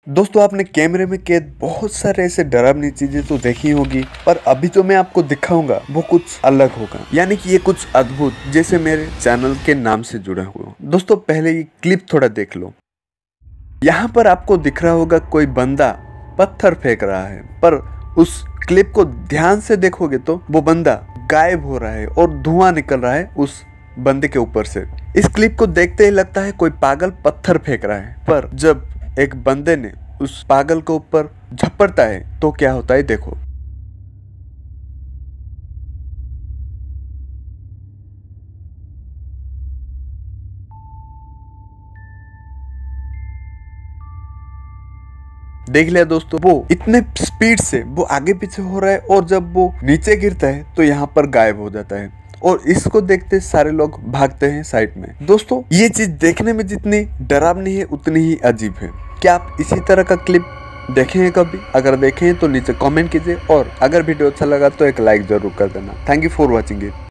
दोस्तों आपने कैमरे में कैद बहुत सारे ऐसे डरावनी चीजें तो देखी होगी, पर अभी जो मैं आपको दिखाऊंगा वो कुछ अलग होगा, यानी कि ये कुछ अद्भुत, जैसे मेरे चैनल के नाम से जुड़ा हुआ। दोस्तों पहले ये क्लिप थोड़ा देख लो। यहाँ पर आपको दिख रहा होगा कोई बंदा पत्थर फेंक रहा है, पर उस क्लिप को ध्यान से देखोगे तो वो बंदा गायब हो रहा है और धुआं निकल रहा है उस बंदे के ऊपर से। इस क्लिप को देखते ही लगता है कोई पागल पत्थर फेंक रहा है, पर जब एक बंदे ने उस पागल के ऊपर झपटता है तो क्या होता है देखो। देख लिया दोस्तों, वो इतने स्पीड से वो आगे पीछे हो रहा है और जब वो नीचे गिरता है तो यहाँ पर गायब हो जाता है और इसको देखते सारे लोग भागते हैं साइड में। दोस्तों ये चीज देखने में जितनी डरावनी है उतनी ही अजीब है। क्या आप इसी तरह का क्लिप देखे हैं कभी? अगर देखे हैं तो नीचे कमेंट कीजिए और अगर वीडियो अच्छा लगा तो एक लाइक जरूर कर देना। Thank you for watching it.